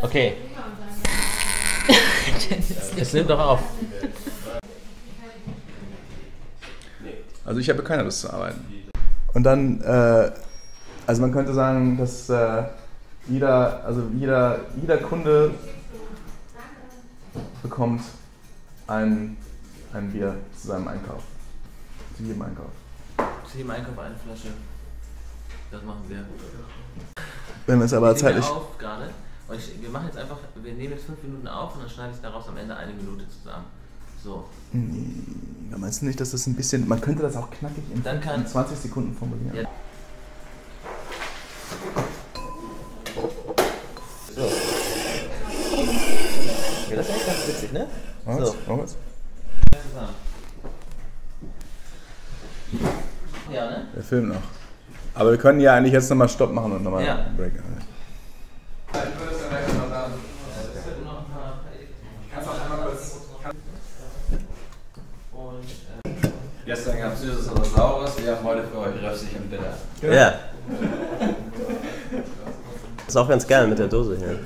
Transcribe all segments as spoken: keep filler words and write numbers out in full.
Okay. Es nimmt doch auf. Also ich habe keine Lust zu arbeiten. Und dann, äh, also man könnte sagen, dass äh, jeder, also jeder, jeder Kunde bekommt ein, ein Bier zu seinem Einkauf. Zu jedem Einkauf. Zu jedem Einkauf eine Flasche. Das machen wir. Wenn wir es aber ich zeitlich... auf gerade. Und ich, wir machen jetzt einfach, wir nehmen jetzt fünf Minuten auf und dann schneide ich daraus am Ende eine Minute zusammen. So. Ja, meinst du nicht, dass das ein bisschen... Man könnte das auch knackig in, dann kann, in zwanzig Sekunden formulieren. Ja. So. Ja, das ist echt ganz witzig, ne? Was? So. Was? Ja, ne? Der Film noch. Aber wir können ja eigentlich jetzt nochmal Stopp machen und nochmal ja. Break. Ich würde es dann gleich noch sagen. Kannst auch einmal kurz. Gestern gab es Süßes oder Saures, wir haben heute für euch röstig und bitter. Ja. Das ist auch ganz geil mit der Dose hier.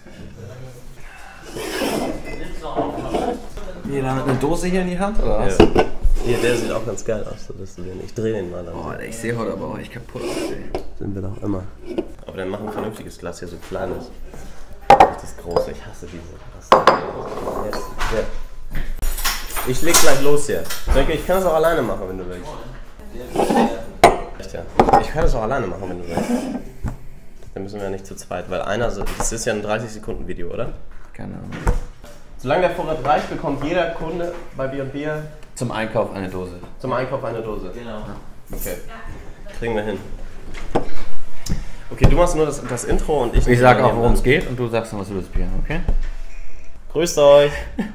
Jeder mit einer Dose hier in die Hand, oder was? Ja. Hier, der sieht auch ganz geil aus. So, ich drehe den mal dann. Oh, ich sehe heute aber auch echt kaputt aus. Sind wir doch immer. Aber dann machen wir ein vernünftiges Glas hier, so kleines. Nicht das große, ich hasse diese. Jetzt, ja. Ich leg gleich los hier. Ich kann das auch alleine machen, wenn du willst. Echt, ja. Ich kann das auch alleine machen, wenn du willst. Dann müssen wir ja nicht zu zweit, weil einer, das ist ja ein dreißig Sekunden Video, oder? Keine Ahnung. Solange der Vorrat reicht, bekommt jeder Kunde bei Bier und Bier zum Einkauf eine Dose. Zum Einkauf eine Dose. Genau. Okay. Kriegen wir hin. Okay, du machst nur das, das Intro und ich... Ich sag auch, worum es geht und du sagst noch was über das Bier, okay? Grüßt euch!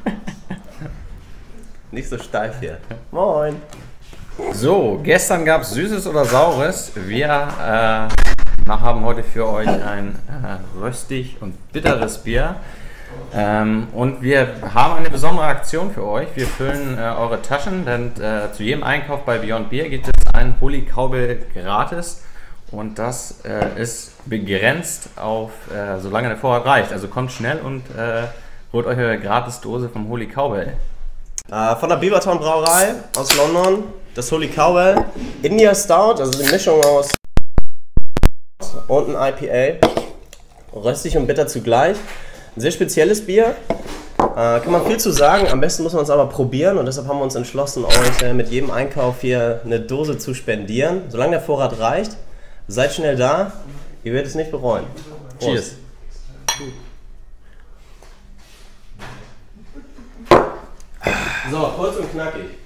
Nicht so steif hier. Moin! So, gestern gab es Süßes oder Saures. Wir äh, haben heute für euch ein äh, röstig und bitteres Bier. Ähm, und wir haben eine besondere Aktion für euch. Wir füllen äh, eure Taschen, denn äh, zu jedem Einkauf bei Beyond Beer gibt es einen Holy Cowbell gratis. Und das äh, ist begrenzt auf, äh, solange der Vorrat reicht. Also kommt schnell und äh, holt euch eure Gratis-Dose vom Holy Cowbell. Äh, von der Beavertown Brauerei aus London, das Holy Cowbell. India Stout, also die Mischung aus und ein I P A. Röstig und bitter zugleich. Ein sehr spezielles Bier. Äh, kann man viel zu sagen, am besten muss man es aber probieren und deshalb haben wir uns entschlossen, euch äh, mit jedem Einkauf hier eine Dose zu spendieren. Solange der Vorrat reicht, seid schnell da, ihr werdet es nicht bereuen. Prost. Cheers! So, kurz und knackig.